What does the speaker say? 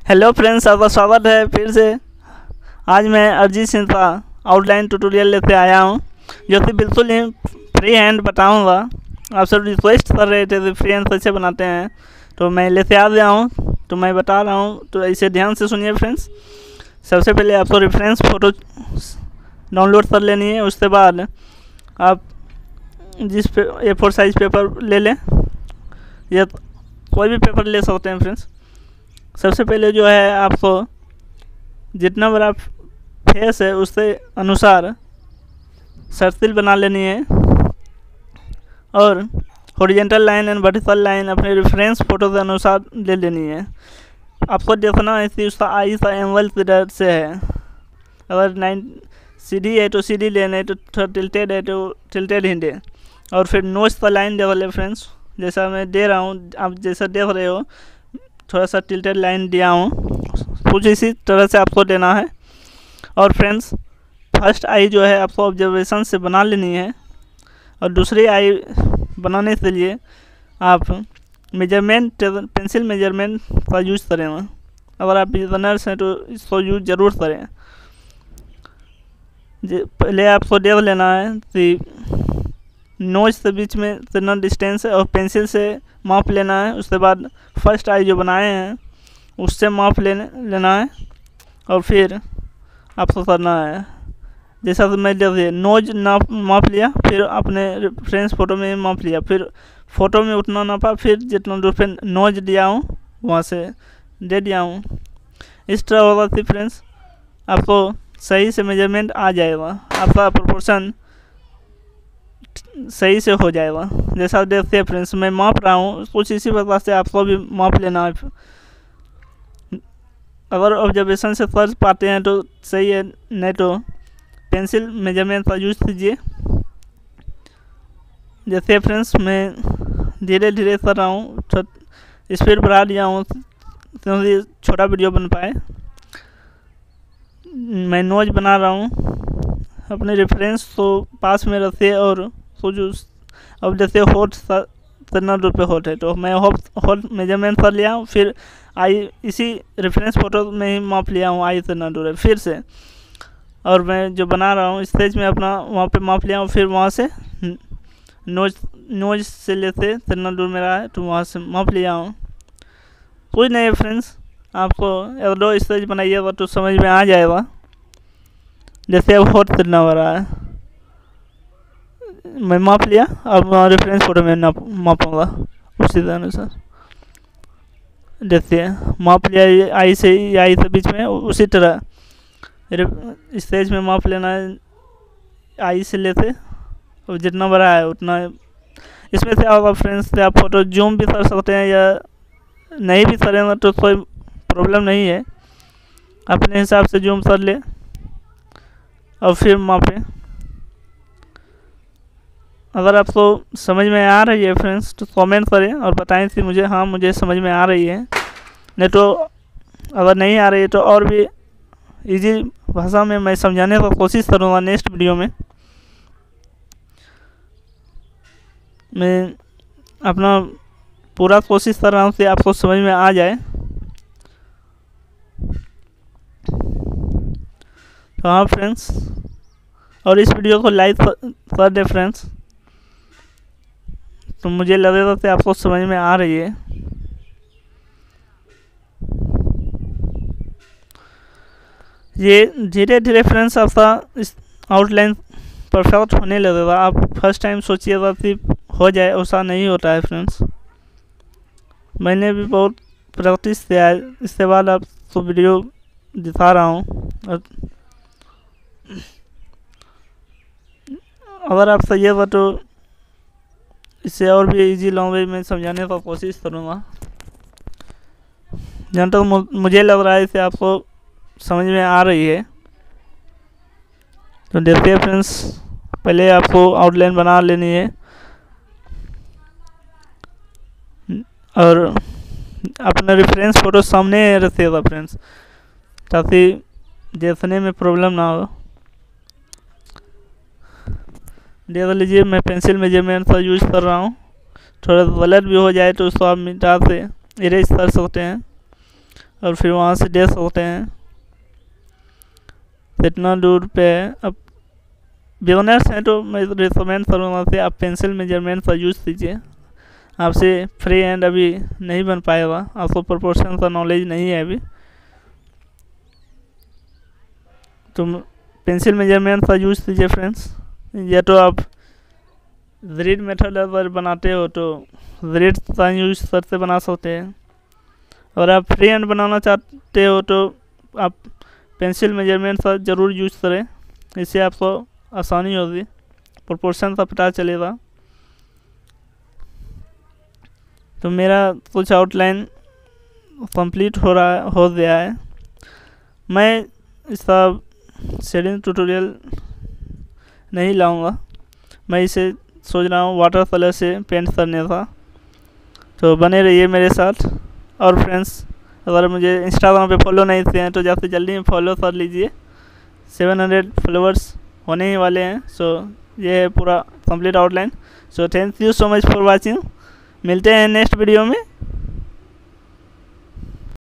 Hello friends, आपका स्वागत है फिर से। आज मैं अरिजीत सिंह का आउटलाइन ट्यूटोरियल लेते आया हूँ, जो कि बिल्कुल ही फ्री हैंड बताऊँगा। आप सब रिक्वेस्ट कर रहे थे तो फ्री हैंड कैसे बनाते हैं, तो मैं लेते आ गया हूँ, तो मैं बता रहा हूँ। तो इसे ध्यान से सुनिए फ्रेंड्स। सबसे पहले आपको रेफरेंस फ़ोटो डाउनलोड कर लेनी है। उसके बाद आप जिस पे A4 साइज़ पेपर ले लें, या कोई भी पेपर ले सकते हैं फ्रेंड्स। सबसे पहले जो है आपको जितना बड़ा फेस है उसके अनुसार सर्किल बना लेनी है, और horizontal line and vertical line अपने रेफरेंस फ़ोटो के अनुसार ले लेनी है। आपको देखना है कि उसका आई का एंगल किधर से है। अगर 9 सीधी है तो सीधी लेना है, तो थोड़ा टिल्टेड है तो टिल्टेड ही दे। और फिर नोज का लाइन दे वाले फ्रेंड्स, जैसा मैं दे रहा हूँ, आप जैसा देख रहे हो, थोड़ा सा टिल्टेड लाइन दिया हूँ, कुछ इसी तरह से आपको देना है। और फ्रेंड्स, फर्स्ट आई जो है आपको ऑब्जर्वेशन से बना लेनी है, और दूसरी आई बनाने के लिए आप मेजरमेंट पेंसिल मेजरमेंट का यूज़ करेंगे। अगर आप बिगिनर्स हैं तो इसको यूज़ ज़रूर करें। पहले आपको देख लेना है कि नोज के बीच में कितना डिस्टेंस है, और पेंसिल से माप लेना है। उसके बाद फर्स्ट आई जो बनाए हैं उससे माप लेना है, और फिर आपको करना है जैसा कि मैं देखिए नोज माप लिया, फिर अपने रेफरेंस फ़ोटो में माप लिया, फिर फ़ोटो में उतना नापा, फिर जितना दूर पे नोज दिया हूँ वहाँ से दे दिया हूँ। इस तरह होगा कि फ्रेंड्स आपको सही से मेजरमेंट आ जाएगा, आपका प्रोपोर्शन सही से हो जाएगा। जैसा देखते हैं फ्रेंड्स, मैं माप रहा हूँ, कुछ इसी प्रकार से आपको भी माप लेना है। अगर ऑब्जर्वेशन से कर पाते हैं तो सही है, नहीं तो पेंसिल मेजरमेंट का यूज़ कीजिए। जैसे फ्रेंड्स मैं धीरे धीरे कर रहा हूँ, स्पीड बढ़ा दिया हूँ क्योंकि छोटा वीडियो बन पाए। मैं नोज बना रहा हूँ, अपने रेफरेंस को पास में रखिए, और कुछ अब जैसे होट कितना दूर पे होट है, तो मैं होट मेजरमेंट कर लिया हूँ, फिर आई इसी रेफरेंस फ़ोटो में ही माप लिया हूँ आई कितना दूर है फिर से। और मैं जो बना रहा हूँ स्टेज में अपना वहाँ पे माप लिया हूँ, फिर वहाँ से नोज से लेते कितना दूर मेरा है तो वहाँ से माप लिया हूँ। कुछ नहीं है फ्रेंड्स, आपको एक दो स्टेज बनाइएगा तो समझ में आ जाएगा। जैसे अब होट कितना बड़ा है, मैं माप लिया, अब रेफरेंस फ़ोटो में मापूंगा उसी के अनुसार। देखिए माप लिया आई से आई से बीच में, उसी तरह स्टेज में माप लेना है, आई से लेते, और जितना बड़ा है उतना। इसमें से होगा फ्रेंड्स से आप फ़ोटो जूम भी कर सकते हैं, या नहीं भी करेंगे तो कोई प्रॉब्लम नहीं है, अपने हिसाब से जूम कर ले और फिर मापें। अगर आपको समझ में आ रही है फ्रेंड्स तो कमेंट करें और बताएं कि मुझे समझ में आ रही है। नहीं तो अगर नहीं आ रही है तो और भी इजी भाषा में मैं समझाने का कोशिश करूँगा नेक्स्ट वीडियो में। मैं अपना पूरा कोशिश कर रहा हूँ कि आपको समझ में आ जाए। तो हाँ फ्रेंड्स, और इस वीडियो को लाइक कर दे फ्रेंड्स, तो मुझे लगेगा कि आपको समझ में आ रही है। ये धीरे धीरे फ्रेंड्स आपका इस आउटलाइन परफेक्ट होने लगेगा। आप फर्स्ट टाइम सोचिएगा कि हो जाए, ऐसा नहीं होता है फ्रेंड्स। मैंने भी बहुत प्रैक्टिस किया है, इसके बाद आपको वीडियो दिखा रहा हूँ। अगर आप सही होगा तो इससे और भी इजी लैंग्वेज में समझाने का कोशिश करूँगा। जहाँ तक मुझे लग रहा है इसे आपको समझ में आ रही है। तो देखते हैं फ्रेंड्स, पहले आपको आउटलाइन बना लेनी है, और अपना रेफरेंस फ़ोटो सामने रखिएगा फ्रेंड्स, ताकि देखने में प्रॉब्लम ना हो। देख लीजिए मैं पेंसिल मेजरमेंट का यूज़ कर रहा हूँ, थोड़ा गलत भी हो जाए तो उसको आप मिटा से इरेज कर सकते हैं। और फिर वहाँ से दे सकते हैं। इतना दूर पे अब बिगिनर्स हैं तो मैं रिकमेंड करूँगा से आप पेंसिल मेजरमेंट का यूज़ कीजिए। आपसे फ्री हैंड अभी नहीं बन पाएगा, आपको प्रोपोर्शन का नॉलेज नहीं है अभी, तो पेंसिल मेजरमेंट का यूज़ कीजिए फ्रेंड्स। या तो आप ग्रिड मेथड अगर बनाते हो तो ग्रिड का यूज़ करके बना सकते हैं। अगर आप फ्री हैंड बनाना चाहते हो तो आप पेंसिल मेजरमेंट का ज़रूर यूज़ करें, इससे आपको आसानी होगी, प्रोपोर्शन का पता चलेगा। तो मेरा कुछ आउटलाइन कंप्लीट हो गया है। मैं इसका शेडिंग ट्यूटोरियल नहीं लाऊंगा, मैं इसे सोच रहा हूँ वाटर कलर से पेंट करने का। तो बने रहिए मेरे साथ। और फ्रेंड्स, अगर मुझे इंस्टाग्राम पे फॉलो नहीं किए हैं तो जल्दी जल्दी फॉलो कर लीजिए, 700 फॉलोअर्स होने ही वाले हैं। सो ये है पूरा complete outline. So thank you so much for watching. मिलते हैं नेक्स्ट वीडियो में।